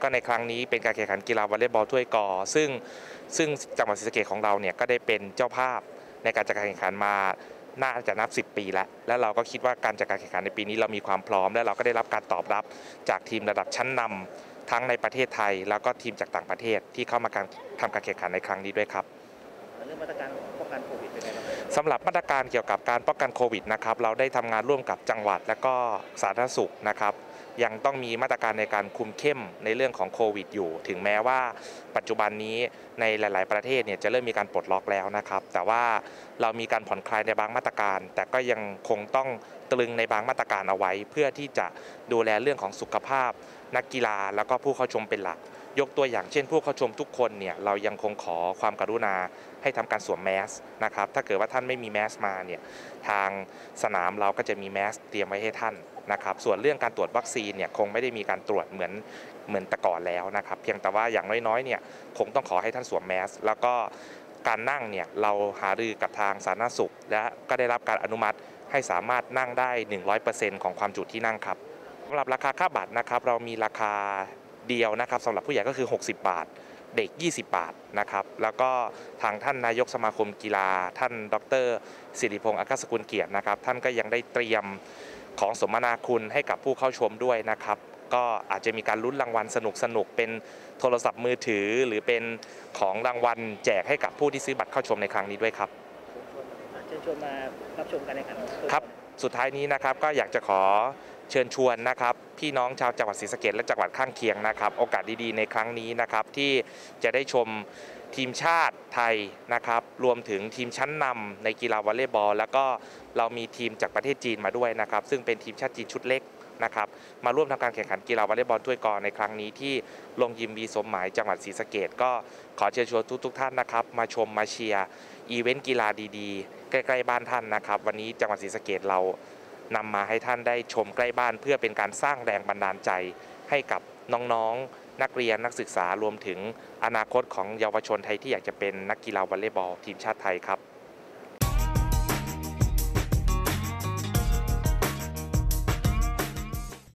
ก็ในครั้งนี้เป็นการแข่งขันกีฬาวอลเลย์บอลถ้วยกซึ่งจังหวัดศรีสะเกษของเราเนี่ยก็ได้เป็นเจ้าภาพในการจัดการแข่งขันมาน่าจะนับ10 ปีแล้วเราก็คิดว่าการจัดการแข่งขันในปีนี้เรามีความพร้อมและเราก็ได้รับการตอบรับจากทีมระดับชั้นนำทั้งในประเทศไทยแล้วก็ทีมจากต่างประเทศที่เข้ามาทำการแข่งขันในครั้งนี้ด้วยครับเรื่องมาตรการป้องกันโควิดเป็นไงบ้างสำหรับมาตรการเกี่ยวกับการป้องกันโควิดนะครับเราได้ทำงานร่วมกับจังหวัดและก็สาธารณสุขนะครับยังต้องมีมาตรการในการคุมเข้มในเรื่องของโควิดอยู่ถึงแม้ว่าปัจจุบันนี้ในหลายๆประเทศเนี่ยจะเริ่มมีการปลดล็อกแล้วนะครับแต่ว่าเรามีการผ่อนคลายในบางมาตรการแต่ก็ยังคงต้องตรึงในบางมาตรการเอาไว้เพื่อที่จะดูแลเรื่องของสุขภาพนักกีฬาแล้วก็ผู้เข้าชมเป็นหลักยกตัวอย่างเช่นผู้เข้าชมทุกคนเนี่ยเรายังคงขอความกรุณาให้ทำการสวมแมสนะครับถ้าเกิดว่าท่านไม่มีแมสมาเนี่ยทางสนามเราก็จะมีแมสเตรียมไว้ให้ท่านนะครับส่วนเรื่องการตรวจวัคซีนเนี่ยคงไม่ได้มีการตรวจเหมือนแต่ก่อนแล้วนะครับเพียงแต่ว่าอย่างน้อยๆเนี่ยคงต้องขอให้ท่านสวมแมสแล้วก็การนั่งเนี่ยเราหารือกับทางสาธารณสุขและก็ได้รับการอนุมัติให้สามารถนั่งได้ 100% ของความจุที่นั่งครับสำหรับราคาค่าบัตรนะครับเรามีราคาเดียวนะครับสำหรับผู้ใหญ่ก็คือ60 บาทเด็ก20 บาทนะครับแล้วก็ทางท่านนายกสมาคมกีฬาท่านดร.สิริพงษ์อัครสกุลเกียรตินะครับท่านก็ยังได้เตรียมของสมนาคุณให้กับผู้เข้าชมด้วยนะครับก็อาจจะมีการลุ้นรางวัลสนุกเป็นโทรศัพท์มือถือหรือเป็นของรางวัลแจกให้กับผู้ที่ซื้อบัตรเข้าชมในครั้งนี้ด้วยครับเชิญชวนมารับชมการแข่งขันครับสุดท้ายนี้นะครับก็อยากจะขอเชิญชวนนะครับพี่น้องชาวจังหวัดศรีสะเกษและจังหวัดข้างเคียงนะครับโอกาสดีๆในครั้งนี้นะครับที่จะได้ชมทีมชาติไทยนะครับรวมถึงทีมชั้นนำในกีฬาวอลเลย์บอลแล้วก็เรามีทีมจากประเทศจีนมาด้วยนะครับซึ่งเป็นทีมชาติจีนชุดเล็กนะครับมาร่วมทำการแข่งขันกีฬาวอลเลย์บอลถ้วยกอในครั้งนี้ที่โรงยิมวีสมหมายจังหวัดศรีสะเกษก็ขอเชิญชวนทุกท่านนะครับมาชมมาเชียร์อีเวนต์กีฬาดีๆใกล้ๆบ้านท่านนะครับวันนี้จังหวัดศรีสะเกษเรานำมาให้ท่านได้ชมใกล้บ้านเพื่อเป็นการสร้างแรงบันดาลใจให้กับน้องๆนักเรียนนักศึกษารวมถึงอนาคตของเยาวชนไทยที่อยากจะเป็นนักกีฬาวอลเลย์บอลทีมชาติไทยครับ